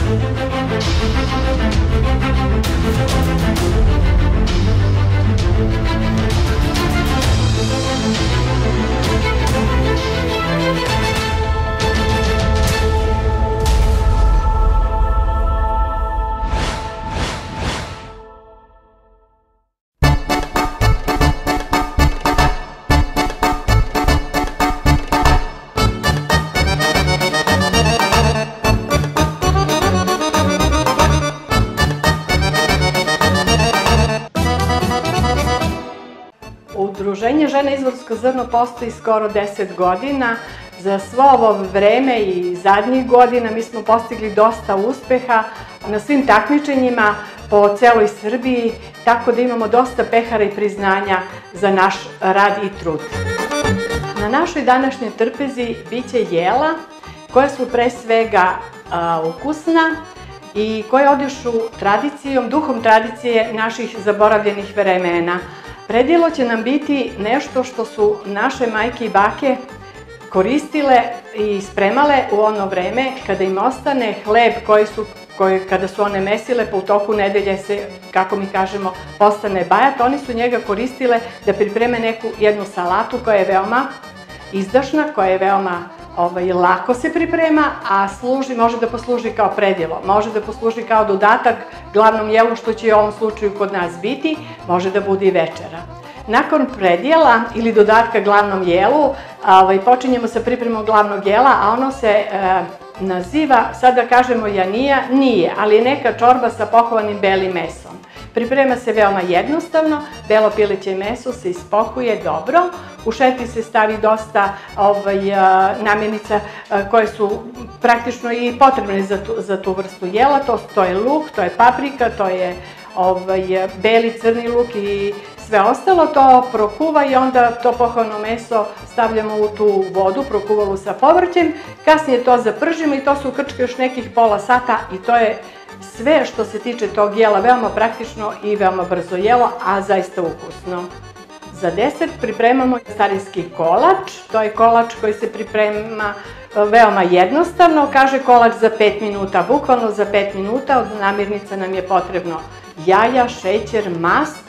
Udruženje Žene Izvorsko zrno postoji skoro 10 godina. Za svo ovo vreme i zadnjih godina mi smo postigli dosta uspeha na svim takmičenjima po celoj Srbiji, tako da imamo dosta pehara i priznanja za naš rad i trud. Na našoj današnjoj trpezi biće jela koja su pre svega ukusna i koje odišu tradicijom, duhom tradicije naših zaboravljenih vremena. Predjelo će nam biti nešto što su naše majke i bake koristile i spremale u ono vreme kada im ostane hleb koji kada su one mesile, pa u toku nedelje se, kako mi kažemo, postane bajat. Oni su njega koristile da pripreme jednu salatu koja je veoma izdašna, koja je veoma lako se priprema, a može da posluži kao predjelo, može da posluži kao dodatak glavnom jelu, što će u ovom slučaju kod nas biti, može da bude i večera. Nakon predjela ili dodatka glavnom jelu počinjemo sa pripremom glavnog jela, a ono se naziva, sad da kažemo janija, nije, ali je neka čorba sa pohovanim belim mesom. Priprema se veoma jednostavno, belo pileće meso se ispohuje dobro, u šetri se stavi dosta namirnica koje su praktično i potrebne za tu vrstu jela, to je luk, to je paprika, to je beli, crni luk i sve ostalo, to prokuva i onda to pohovano meso stavljamo u tu vodu, prokuvalu sa povrćem, kasnije to zapržimo i to se ukrčka još nekih pola sata i to je sve što se tiče tog jela, veoma praktično i veoma brzo jelo, a zaista ukusno. Za desert pripremamo starinski kolač, to je kolač koji se priprema veoma jednostavno, kaže kolač za 5 minuta, bukvalno za 5 minuta, od namirnica nam je potrebno jaja, šećer, mast,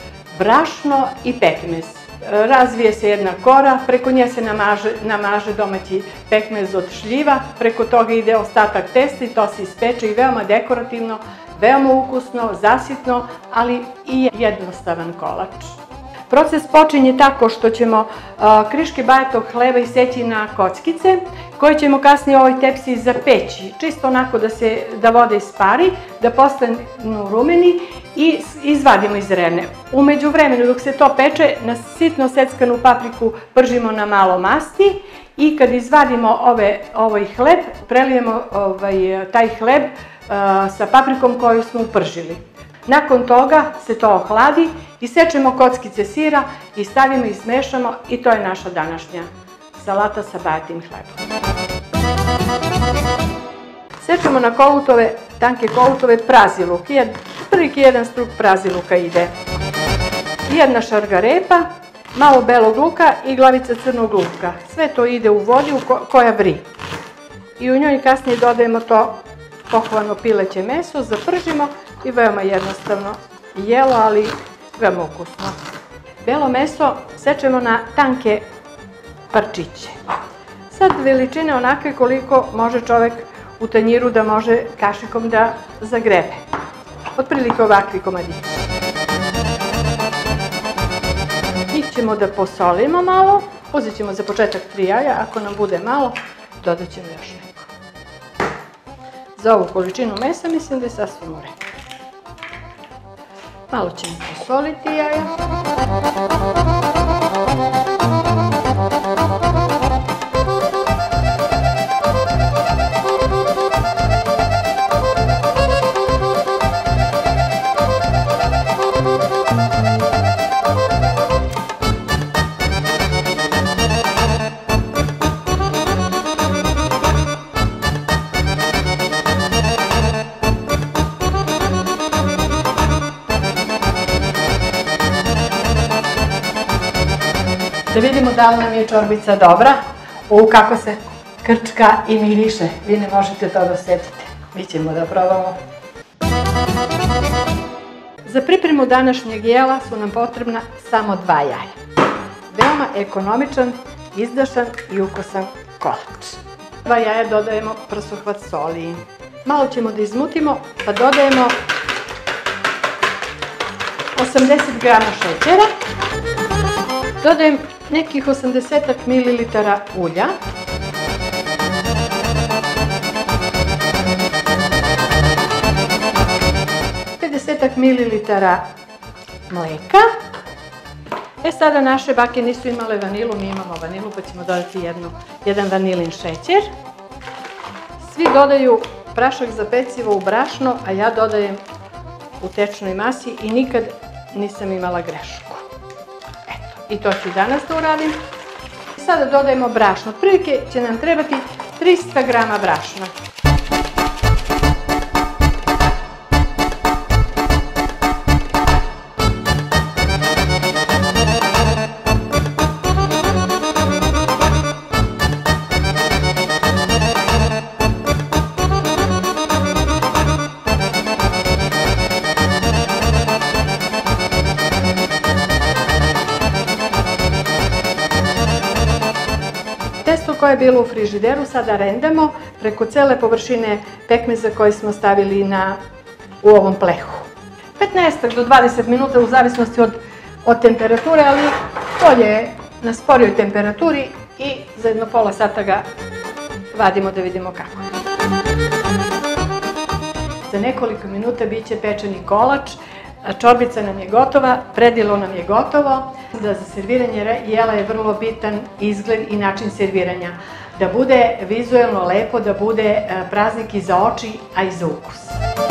brašno i pekmez. Razvije se jedna kora, preko nje se namaže domaći pekmez od šljiva, preko toga ide ostatak testa i to se ispeče i veoma dekorativno, veoma ukusno, zasitno, ali i jednostavan kolač. Proces počinje tako što ćemo kriške bajatog hleba iseći na kockice, koje ćemo kasnije u ovoj tepsi zapeći, čisto onako da voda ispari, da postanu rumeni i izvadimo iz rene. U međuvremenu dok se to peče, na sitno seckanu papriku pržimo na malo masti i kad izvadimo ovaj hleb, prelijemo taj hleb sa paprikom koju smo upržili. Nakon toga se to ohladi, isečemo kockice sira i stavimo i smešamo i to je naša današnja salata sa bajatim hlebom. Sečemo na kolutove, tanke kolutove prazi luk, prilike jedan struk prazi luka ide. Jedna šargarepa, malo belog luka i glavica crnog luka. Sve to ide u vodi koja vri. I u njoj kasnije dodajemo to pohovano pileće meso, zapržimo i veoma jednostavno jelo, ali veoma ukusno. Belo meso sečemo na tanke parčiće. Sad veličine onakve koliko može čovek u tanjiru da može kašikom da zagrebe. Otprilike ovakvi komadići. Njih ćemo da posolimo malo. Uzet ćemo za početak 3 jaja, ako nam bude malo, dodat ćemo još neko. Za ovu količinu mesa mislim da je sasvim u redu. Malo ćemo posoliti jaja. Da vidimo da li nam je čorbica dobra, kako se krčka i miriše, vi ne možete to da osetite. Mi ćemo da probamo. Za pripremu današnjeg jela su nam potrebna samo 2 jaja. Veoma ekonomičan, izdašan i ukusan kolač. 2 jaja dodajemo prsuhvat soli. Malo ćemo da izmutimo, pa dodajemo 80 grama šećera. Dodajem nekih 80 ml ulja. Mililitara mleka. Sada naše bake nisu imale vanilu, mi imamo vanilu pa ćemo dodati jedan vanilin šećer. Svi dodaju prašak za pecivo u brašno, a ja dodajem u tečnoj masi i nikad nisam imala grešku. Eto, i to ću danas da uradim. Sada dodajemo brašno. Otprilike će nam trebati 300 grama brašna. Testo koje je bilo u frižideru sada rendamo preko cele površine pekmeza koji smo stavili u ovom plehu. 15 do 20 minuta u zavisnosti od temperature, ali bolje je na sporijoj temperaturi i za jedno pola sata ga vadimo da vidimo kako je. Za nekoliko minuta bit će pečeni kolač, čorbica nam je gotova, predjelo nam je gotovo. Za serviranje jela je vrlo bitan izgled i način serviranja. Da bude vizuelno lepo, da bude praznik i za oči, a i za ukus.